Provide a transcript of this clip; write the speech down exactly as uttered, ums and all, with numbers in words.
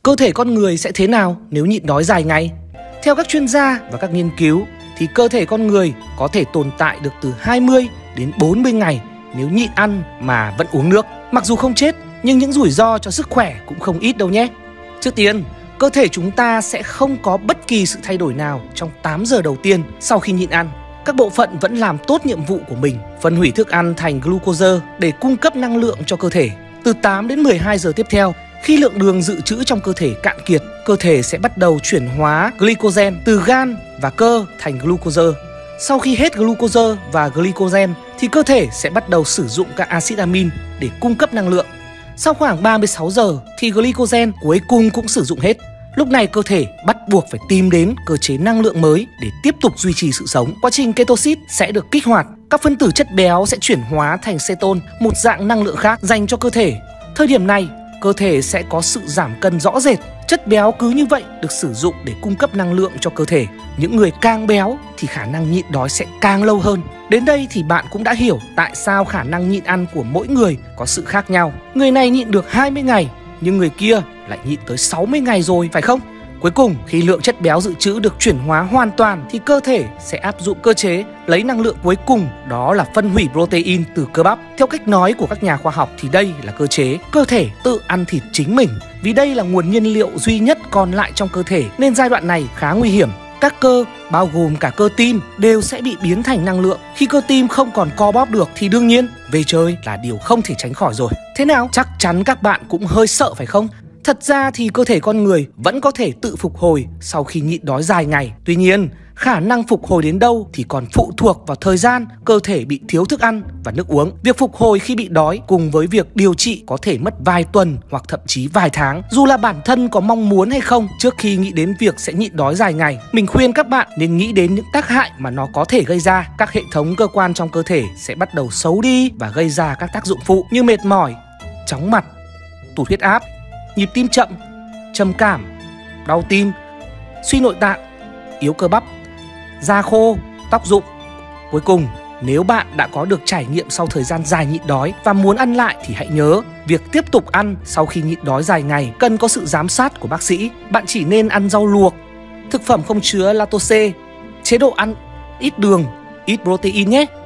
Cơ thể con người sẽ thế nào nếu nhịn đói dài ngày? Theo các chuyên gia và các nghiên cứu thì cơ thể con người có thể tồn tại được từ hai mươi đến bốn mươi ngày nếu nhịn ăn mà vẫn uống nước. Mặc dù không chết nhưng những rủi ro cho sức khỏe cũng không ít đâu nhé. Trước tiên, cơ thể chúng ta sẽ không có bất kỳ sự thay đổi nào trong tám giờ đầu tiên sau khi nhịn ăn. Các bộ phận vẫn làm tốt nhiệm vụ của mình, phân hủy thức ăn thành glucose để cung cấp năng lượng cho cơ thể. Từ tám đến mười hai giờ tiếp theo, khi lượng đường dự trữ trong cơ thể cạn kiệt, cơ thể sẽ bắt đầu chuyển hóa glycogen từ gan và cơ thành glucose. Sau khi hết glucose và glycogen thì cơ thể sẽ bắt đầu sử dụng các axit amin để cung cấp năng lượng. Sau khoảng ba mươi sáu giờ thì glycogen cuối cùng cũng sử dụng hết. Lúc này cơ thể bắt buộc phải tìm đến cơ chế năng lượng mới để tiếp tục duy trì sự sống. Quá trình ketosis sẽ được kích hoạt, các phân tử chất béo sẽ chuyển hóa thành ceton, một dạng năng lượng khác dành cho cơ thể. Thời điểm này, cơ thể sẽ có sự giảm cân rõ rệt. Chất béo cứ như vậy được sử dụng để cung cấp năng lượng cho cơ thể. Những người càng béo thì khả năng nhịn đói sẽ càng lâu hơn. Đến đây thì bạn cũng đã hiểu tại sao khả năng nhịn ăn của mỗi người có sự khác nhau. Người này nhịn được hai mươi ngày, nhưng người kia lại nhịn tới sáu mươi ngày rồi, phải không? Cuối cùng, khi lượng chất béo dự trữ được chuyển hóa hoàn toàn thì cơ thể sẽ áp dụng cơ chế lấy năng lượng cuối cùng, đó là phân hủy protein từ cơ bắp. Theo cách nói của các nhà khoa học thì đây là cơ chế cơ thể tự ăn thịt chính mình. Vì đây là nguồn nhiên liệu duy nhất còn lại trong cơ thể nên giai đoạn này khá nguy hiểm. Các cơ, bao gồm cả cơ tim, đều sẽ bị biến thành năng lượng. Khi cơ tim không còn co bóp được thì đương nhiên về chơi là điều không thể tránh khỏi rồi. Thế nào? Chắc chắn các bạn cũng hơi sợ phải không? Thật ra thì cơ thể con người vẫn có thể tự phục hồi sau khi nhịn đói dài ngày. Tuy nhiên, khả năng phục hồi đến đâu thì còn phụ thuộc vào thời gian cơ thể bị thiếu thức ăn và nước uống. Việc phục hồi khi bị đói cùng với việc điều trị có thể mất vài tuần hoặc thậm chí vài tháng. Dù là bản thân có mong muốn hay không, trước khi nghĩ đến việc sẽ nhịn đói dài ngày, mình khuyên các bạn nên nghĩ đến những tác hại mà nó có thể gây ra. Các hệ thống cơ quan trong cơ thể sẽ bắt đầu xấu đi và gây ra các tác dụng phụ như mệt mỏi, chóng mặt, tụt huyết áp, nhịp tim chậm, trầm cảm, đau tim, suy nội tạng, yếu cơ bắp, da khô, tóc rụng. Cuối cùng, nếu bạn đã có được trải nghiệm sau thời gian dài nhịn đói và muốn ăn lại thì hãy nhớ, việc tiếp tục ăn sau khi nhịn đói dài ngày cần có sự giám sát của bác sĩ. Bạn chỉ nên ăn rau luộc, thực phẩm không chứa lactose, chế độ ăn ít đường, ít protein nhé.